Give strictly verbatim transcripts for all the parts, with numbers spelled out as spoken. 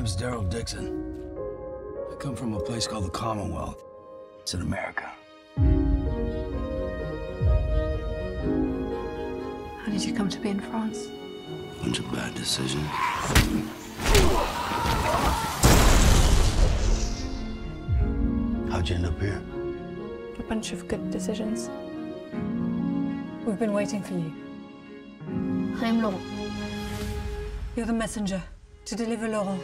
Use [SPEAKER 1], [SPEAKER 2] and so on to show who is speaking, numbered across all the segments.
[SPEAKER 1] name's Daryl Dixon. I come from a place called the Commonwealth. It's in America.
[SPEAKER 2] How did you come to be in France?
[SPEAKER 1] Bunch of bad decisions. How'd you end up here?
[SPEAKER 2] A bunch of good decisions. We've been waiting for you. I am Laurent. You're the messenger to deliver Laurent.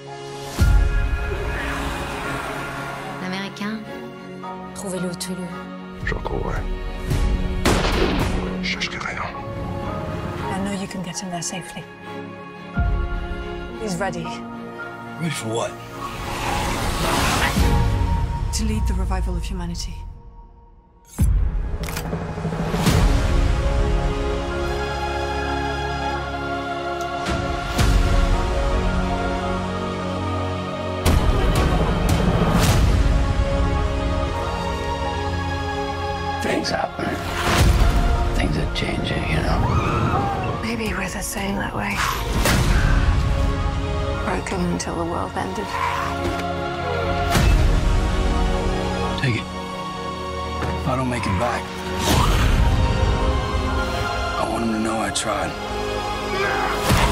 [SPEAKER 3] L'Américain.
[SPEAKER 2] Trouvez-le, tuez-le.
[SPEAKER 4] Je retrouverai. Je chercherai rien.
[SPEAKER 2] I know you can get him there safely. He's ready.
[SPEAKER 1] Ready for what?
[SPEAKER 2] To lead the revival of humanity.
[SPEAKER 1] Things happen. Things are changing, you know.
[SPEAKER 2] Maybe we're the same that way. Broken until the world ended.
[SPEAKER 1] Take it. If I don't make it back, I want him to know I tried.